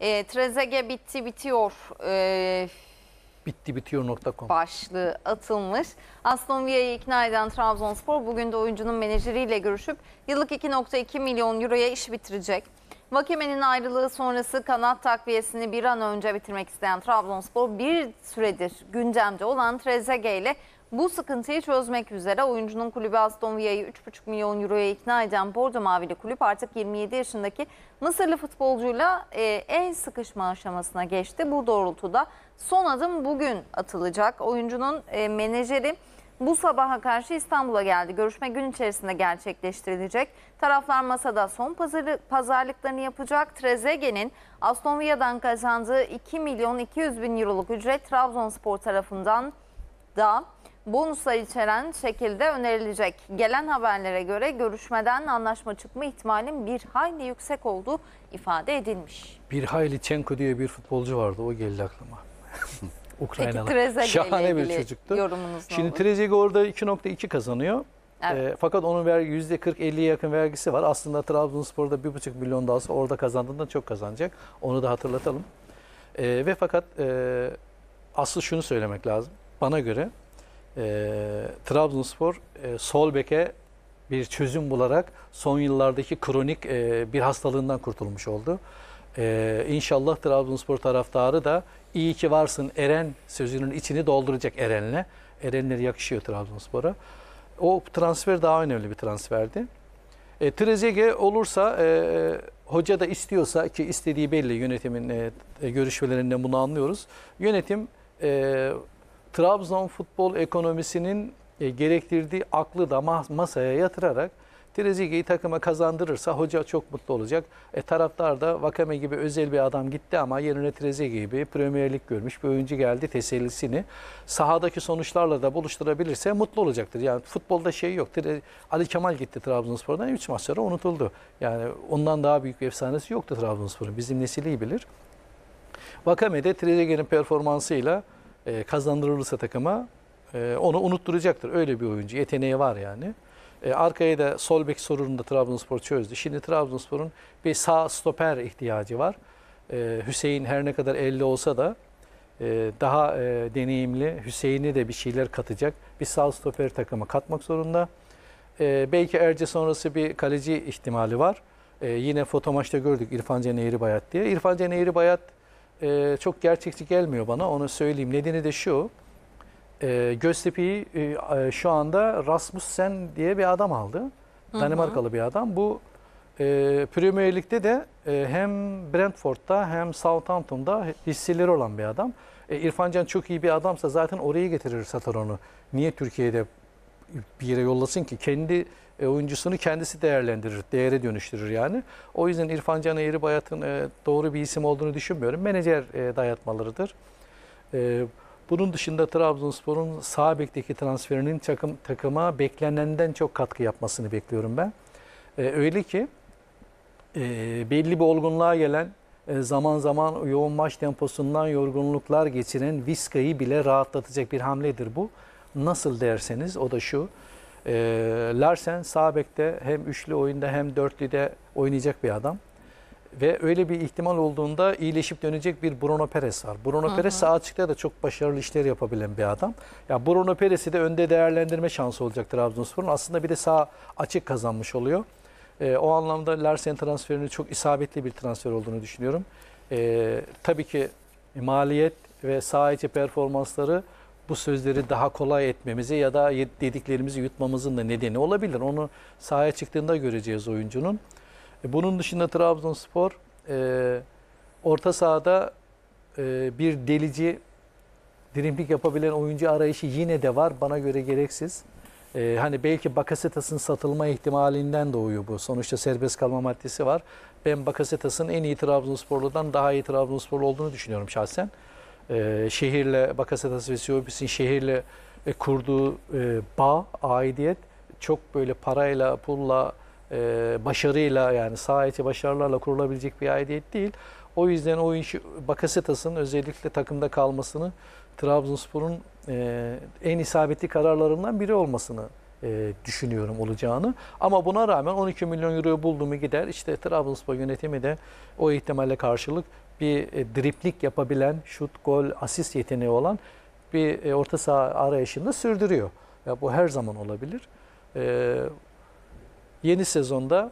Trezeguet bitti bitiyor Bitti bitiyor.com başlığı atılmış. Aston Villa'yı ikna eden Trabzonspor bugün de oyuncunun menajeriyle görüşüp yıllık 2,2 milyon euroya iş bitirecek. Vakeme'nin ayrılığı sonrası kanat takviyesini bir an önce bitirmek isteyen Trabzonspor bir süredir gündemde olan Trezeguet ile bu sıkıntıyı çözmek üzere. Oyuncunun kulübü Aston Villa'yı 3,5 milyon euroya ikna eden Bordo Mavili kulüp artık 27 yaşındaki Mısırlı futbolcuyla el sıkışma aşamasına geçti. Bu doğrultuda son adım bugün atılacak. Oyuncunun menajeri bu sabaha karşı İstanbul'a geldi. Görüşme gün içerisinde gerçekleştirilecek. Taraflar masada son pazarlıklarını yapacak. Trezeguet'in Aston Villa'dan kazandığı 2 milyon 200 bin euroluk ücret Trabzonspor tarafından da bonuslar içeren şekilde önerilecek. Gelen haberlere göre görüşmeden anlaşma çıkma ihtimalinin bir hayli yüksek olduğu ifade edilmiş. Bir hayli Çenko diye bir futbolcu vardı, o geldi aklıma. Ukraynalı. Şahane bir çocuktu. Yorumunuz Şimdi Trezeguet orada 2,2 kazanıyor. Evet. Fakat onun %40-50'ye yakın vergisi var. Aslında Trabzonspor'da 1,5 milyon daha olsa orada kazandığından çok kazanacak. Onu da hatırlatalım. Ve fakat asıl şunu söylemek lazım. Bana göre Trabzonspor sol beke bir çözüm bularak son yıllardaki kronik bir hastalığından kurtulmuş oldu. İnşallah Trabzonspor taraftarı da iyi ki varsın Eren sözünün içini dolduracak Eren'le. Eren'ler yakışıyor Trabzonspor'a. O transfer daha önemli bir transferdi. Trezeguet olursa hoca da istiyorsa, ki istediği belli, yönetimin görüşmelerinden bunu anlıyoruz. Yönetim Trabzon futbol ekonomisinin gerektirdiği aklı da masaya yatırarak Trezeguet'i takıma kazandırırsa hoca çok mutlu olacak. Taraftar da Vakame gibi özel bir adam gitti ama yerine Trezeguet gibi Premier Lig görmüş bir oyuncu geldi tesellisini sahadaki sonuçlarla da buluşturabilirse mutlu olacaktır. Yani futbolda şey yok. Ali Kemal gitti Trabzonspor'dan, 3 maç sonra unutuldu. Yani ondan daha büyük bir efsanesi yoktu Trabzonspor'un. Bizim nesil iyi bilir. Vakame de Trezeguet'in performansıyla kazandırılırsa takıma onu unutturacaktır. Öyle bir oyuncu. Yeteneği var yani. Arkaya da sol bek sorununu da Trabzonspor çözdü. Şimdi Trabzonspor'un bir sağ stoper ihtiyacı var. Hüseyin her ne kadar 50 olsa da daha deneyimli, Hüseyin'e de bir şeyler katacak bir sağ stoper takıma katmak zorunda. Belki Erce sonrası bir kaleci ihtimali var. Yine foto maçta gördük İrfan Can Eğribayat diye. İrfan Can Eğribayat çok gerçekçi gelmiyor bana, onu söyleyeyim. Nedeni de şu. Göztepe'yi şu anda Rasmussen diye bir adam aldı. Danimarkalı bir adam. Bu Premier Lig'de de hem Brentford'da hem Southampton'da hisseleri olan bir adam. İrfan Can çok iyi bir adamsa zaten oraya getirir, satar onu. Niye Türkiye'de bir yere yollasın ki? Kendi oyuncusunu kendisi değerlendirir, değere dönüştürür yani. O yüzden İrfan Can Eğribayat'ın doğru bir isim olduğunu düşünmüyorum. Menajer dayatmalarıdır. Bunun dışında Trabzonspor'un sağ bekteki transferinin takıma beklenenden çok katkı yapmasını bekliyorum ben. Öyle ki belli bir olgunluğa gelen, zaman zaman yoğun maç temposundan yorgunluklar geçiren Vizca'yı bile rahatlatacak bir hamledir bu. Nasıl derseniz o da şu. Larsen sağ bekte hem üçlü oyunda hem dörtlüde oynayacak bir adam. Ve öyle bir ihtimal olduğunda iyileşip dönecek bir Bruno Peres var. Bruno Peres sağ açıkta da çok başarılı işler yapabilen bir adam. Ya Bruno Peres'i de önde değerlendirme şansı olacak Trabzonspor'un. Aslında bir de sağ açık kazanmış oluyor. O anlamda Larsen transferinin çok isabetli bir transfer olduğunu düşünüyorum. Tabii ki maliyet ve saha içi performansları bu sözleri daha kolay etmemize ya da dediklerimizi yutmamızın da nedeni olabilir. Onu sahaya çıktığında göreceğiz oyuncunun. Bunun dışında Trabzonspor orta sahada bir delici, dribbling yapabilen oyuncu arayışı yine de var. Bana göre gereksiz. Hani belki Bakasetas'ın satılma ihtimalinden doğuyor bu. Sonuçta serbest kalma maddesi var. Ben Bakasetas'ın en iyi Trabzonsporlu'dan daha iyi Trabzonsporlu olduğunu düşünüyorum şahsen. Şehirle, Bakasetas ve Siyopis'in şehirle kurduğu bağ, aidiyet çok böyle parayla, pulla, başarıyla, yani saha içi başarılarla kurulabilecek bir aidiyet değil. O yüzden Bakasetas'ın özellikle takımda kalmasını Trabzonspor'un en isabetli kararlarından biri olmasını düşünüyorum olacağını. Ama buna rağmen 12 milyon euroyu buldu mu gider. İşte Trabzonspor yönetimi de o ihtimalle karşılık bir driplik yapabilen, şut, gol, asist yeteneği olan bir orta saha arayışında sürdürüyor. Ya bu her zaman olabilir. Yeni sezonda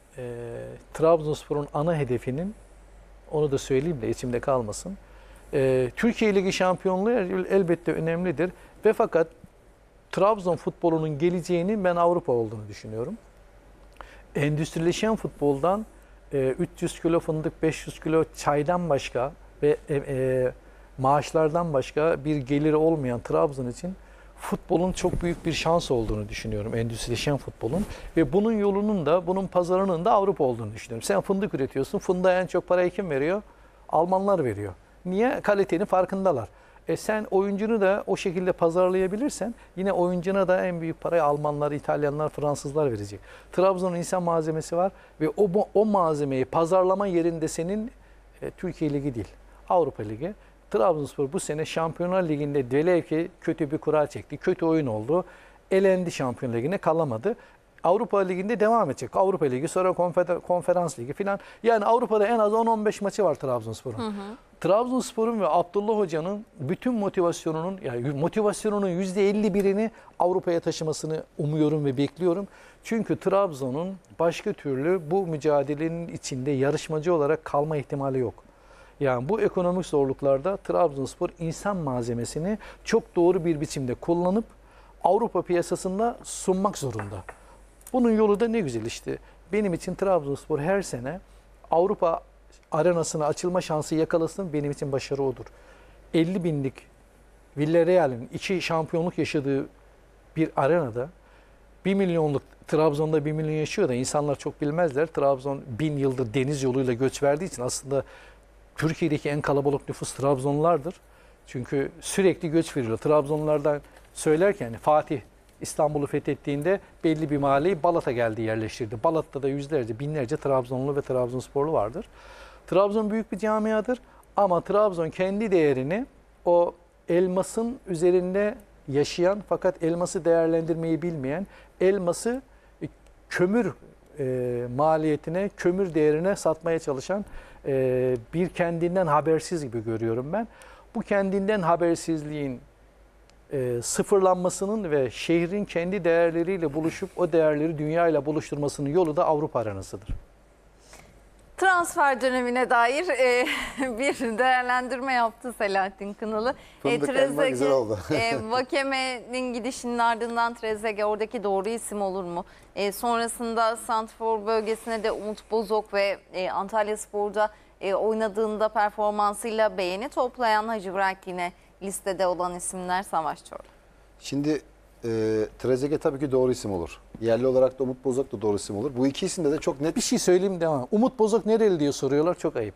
Trabzonspor'un ana hedefinin, onu da söyleyeyim de içimde kalmasın, Türkiye Ligi şampiyonluğu elbette önemlidir ve fakat Trabzon futbolunun geleceğinin ben Avrupa olduğunu düşünüyorum. Endüstrileşen futboldan 300 kilo fındık, 500 kilo çaydan başka ve maaşlardan başka bir geliri olmayan Trabzon için futbolun çok büyük bir şans olduğunu düşünüyorum. Endüstrileşen futbolun ve bunun yolunun da, bunun pazarının da Avrupa olduğunu düşünüyorum. Sen fındık üretiyorsun. Fındığa en çok parayı kim veriyor? Almanlar veriyor. Niye? Kalitenin farkındalar. Sen oyuncunu da o şekilde pazarlayabilirsen yine oyuncuna da en büyük parayı Almanlar, İtalyanlar, Fransızlar verecek. Trabzon'un insan malzemesi var ve o malzemeyi pazarlama yerinde senin Türkiye Ligi değil, Avrupa Ligi. Trabzonspor bu sene Şampiyonlar Ligi'nde velev ki kötü bir kura çekti, kötü oyun oldu, elendi Şampiyonlar Ligi'ne, kalamadı. Avrupa Ligi'nde devam edecek. Avrupa Ligi, sonra Konferans Ligi filan. Yani Avrupa'da en az 10-15 maçı var Trabzonspor'un. Trabzonspor'un ve Abdullah Hoca'nın bütün motivasyonunun, yani motivasyonunun %51'ini Avrupa'ya taşımasını umuyorum ve bekliyorum. Çünkü Trabzon'un başka türlü bu mücadelenin içinde yarışmacı olarak kalma ihtimali yok. Yani bu ekonomik zorluklarda Trabzonspor insan malzemesini çok doğru bir biçimde kullanıp Avrupa piyasasında sunmak zorunda. Bunun yolu da ne güzel işte. Benim için Trabzonspor her sene Avrupa arenasına açılma şansı yakalasın, benim için başarı odur. 50 binlik Villarreal'in 2 şampiyonluk yaşadığı bir arenada 1 milyonluk, Trabzon'da 1 milyon yaşıyor da insanlar çok bilmezler. Trabzon 1000 yıldır deniz yoluyla göç verdiği için aslında Türkiye'deki en kalabalık nüfus Trabzonlulardır. Çünkü sürekli göç veriyor. Trabzonlulardan söylerken Fatih İstanbul'u fethettiğinde belli bir mahalleyi Balat'a geldi, yerleştirdi. Balat'ta da yüzlerce, binlerce Trabzonlu ve Trabzonsporlu vardır. Trabzon büyük bir camiadır ama Trabzon kendi değerini o elmasın üzerinde yaşayan fakat elması değerlendirmeyi bilmeyen, elması kömür maliyetine, kömür değerine satmaya çalışan bir kendinden habersiz gibi görüyorum ben. Bu kendinden habersizliğin sıfırlanmasının ve şehrin kendi değerleriyle buluşup o değerleri dünyayla buluşturmasının yolu da Avrupa arenasıdır. Transfer dönemine dair bir değerlendirme yaptı Selahattin Kınalı. Fındık elma güzel oldu. Vakeme'nin gidişinin ardından Trezeguet oradaki doğru isim olur mu? Sonrasında santrfor bölgesine de Umut Bozok ve Antalyaspor'da oynadığında performansıyla beğeni toplayan Hacı Bırak yine listede olan isimler Savaş Çorlu. Şimdi Trezeguet tabii ki doğru isim olur. Yerli olarak da Umut Bozok da doğru isim olur. Bu iki isimde de çok net Bir şey söyleyeyim devam. Umut Bozok nereli diye soruyorlar, çok ayıp.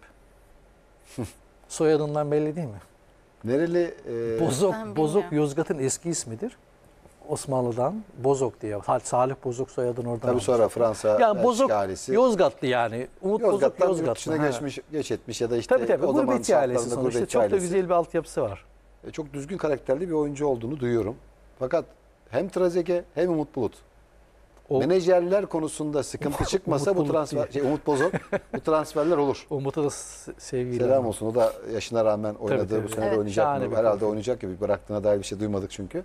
Soyadından belli değil mi? nereli Bozok Yozgat'ın eski ismidir. Osmanlı'dan Bozok diye. Salih Bozok soyadını oradan tabii almış. sonra Fransa, Yani Belçika Bozok ailesi. Yozgatlı yani. Umut Yozgat'tan Bozok yurt dışına Yozgatlı. göç etmiş ya da işte Tabii o zaman gurbetçi ailesi şartlarında sonuçta. gurbetçi Çok da ailesi. güzel bir altyapısı var. Çok düzgün karakterli bir oyuncu olduğunu duyuyorum. Fakat hem Trezeguet hem Umut Bulut. Menajerler konusunda sıkıntı çıkmasa Umut bu transfer, Umut Bozok bu transferler olur. Umut'a da sevgiyle. Selam olsun. O da yaşına rağmen oynadı. Tabii. Bu sene de Evet. oynayacak Şahane mı? bir Herhalde profil. oynayacak gibi. Bıraktığına dair bir şey duymadık çünkü.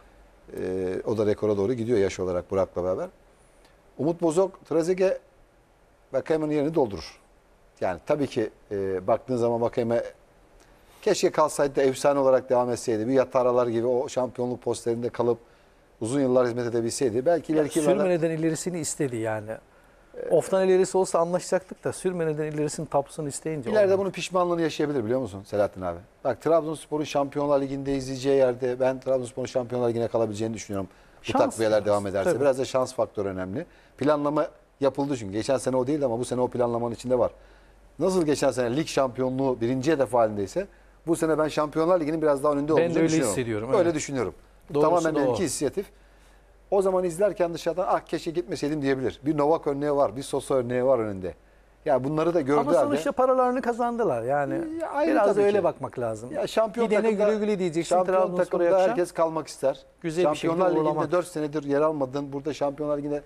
O da rekora doğru gidiyor yaş olarak Burak'la beraber. Umut Bozok, Trezeguet Vakeme'nin yerini doldurur. Yani tabii ki baktığın zaman Vakeme keşke kalsaydı da efsane olarak devam etseydi. Bir Yataralar gibi o şampiyonluk posterinde kalıp uzun yıllar hizmet edebilseydi. Belki ileriki yıllarda... Sürmeneden ilerisini istedi yani. Of'tan ilerisi olsa anlaşacaktık da sürmeneden ilerisinin tapusunu isteyince. İleride olmadı. bunun pişmanlığını yaşayabilir biliyor musun Selahattin abi? Bak Trabzonspor'un Şampiyonlar Ligi'nde izleyeceği yerde ben Trabzonspor'un Şampiyonlar Ligi'ne kalabileceğini düşünüyorum. Bu Şans takviyeler biraz, devam ederse. tabii. Biraz da şans faktörü önemli. Planlama yapıldı çünkü. Geçen sene o değildi ama bu sene o planlamanın içinde var. Nasıl geçen sene lig şampiyonluğu birinci hedef halindeyse bu sene ben Şampiyonlar Ligi'nin biraz daha önünde Ben de olduğunu öyle düşünüyorum. hissediyorum, Öyle evet. düşünüyorum. Doğrusu Tamamen da o. benimki inisiyatif. O zaman izlerken dışarıdan ah keşke gitmeseydim diyebilir. Bir Novak örneği var, bir Sosa örneği var önünde. Ya bunları da gördüğü Ama halde... sonuçta paralarını kazandılar yani. Ya ayrı Biraz da tabii öyle ki. bakmak lazım. Ya şampiyon Gidene takımda, güle güle diyeceksin. şampiyon Trabzonspor'a takımda yakışan. herkes kalmak ister. Güzel bir şekilde Şampiyonlar Ligi'nde uğurlamak. 4 senedir yer almadın. Burada Şampiyonlar Ligi'nde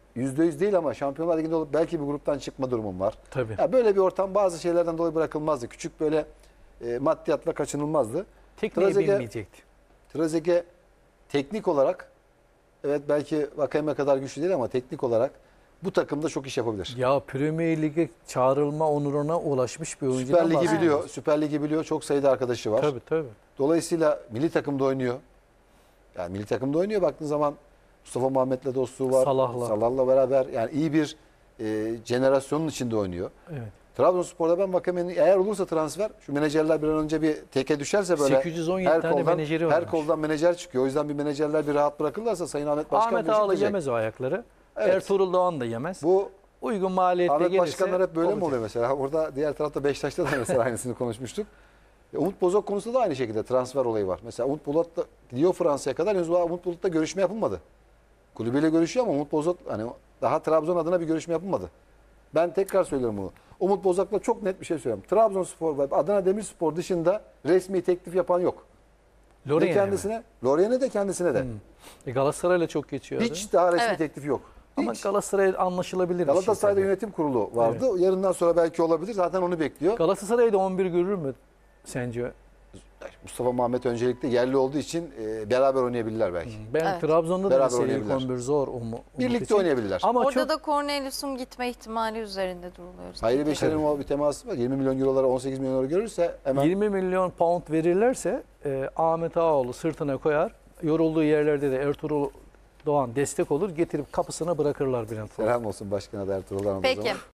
%100 değil ama Şampiyonlar Ligi'nde olup belki bir gruptan çıkma durumum var. Tabii. Ya böyle bir ortam bazı şeylerden dolayı bırakılmazdı. Küçük böyle maddiyatla kaçınılmazdı. Tekneyi Trezeguet- bilmeyecekti. Trezeguet teknik olarak evet belki Vakayeme kadar güçlü değil ama teknik olarak bu takımda çok iş yapabilir. Ya Premier Lig'e çağrılma onuruna ulaşmış bir oyuncudan Süper Lig'i bahsediyoruz. biliyor. Süper Lig'i biliyor. Çok sayıda arkadaşı var. Tabii tabii. Dolayısıyla milli takımda oynuyor. Yani milli takımda oynuyor. Baktığın zaman Mustafa Muhammed'le dostluğu var. Salah'la beraber yani iyi bir jenerasyonun içinde oynuyor. Evet. Trabzonspor'da ben Vakame'nin eğer olursa transfer şu menajerler bir an önce bir teke düşerse böyle 817 tane menajeri var. her koldan menajer çıkıyor. O yüzden bir menajerler bir rahat bırakırlarsa Sayın Ahmet Başkan Ahmet bu işi Ağalı bilecek. yemez o ayakları. Evet. Ertuğrul Doğan da yemez. Bu Uygun maliyette Ahmet gelirse Başkanlar hep böyle mi olacak. oluyor mesela? Orada diğer tarafta Beşiktaş'ta da mesela aynısını konuşmuştuk. Umut Bozok konusunda da aynı şekilde transfer olayı var. Mesela Umut Bulut da gidiyor Fransa'ya kadar henüz Umut Bulut'la görüşme yapılmadı. Kulübüyle görüşüyor ama Umut Bozok hani daha Trabzon adına bir görüşme yapılmadı. Ben tekrar söylüyorum bunu. Umut Bozok'la çok net bir şey söylüyorum. Trabzonspor ve Adana Demirspor dışında resmi teklif yapan yok. Ne Lorient kendisine, Lorient'e de kendisine de. Galatasaray'la çok geçiyor. Hiç daha resmi Evet. teklif yok. Ama Hiç. Galatasaray anlaşılabilir bir şey. Galatasaray'da tabii. yönetim kurulu vardı. Yarından sonra belki olabilir. Zaten onu bekliyor. Galatasaray'da 11 görür mü sence? Mustafa Muhammed öncelikle yerli olduğu için beraber oynayabilirler belki. Ben Evet. Trabzon'da da Beraber bir seri oynayabilirler. 11 zor. Umut Birlikte için. oynayabilirler. Ama Orada çok da Cornelius'un gitme ihtimali üzerinde duruluyor. Hayri Beşer'in o bir teması var. 20 milyon eurolara 18 milyon euro görürse hemen 20 milyon pound verirlerse Ahmet Ağaoğlu sırtına koyar. Yorulduğu yerlerde de Ertuğrul Doğan destek olur. Getirip kapısına bırakırlar Brentford. selam olsun başkana da Ertuğrul'dan o Peki. zaman.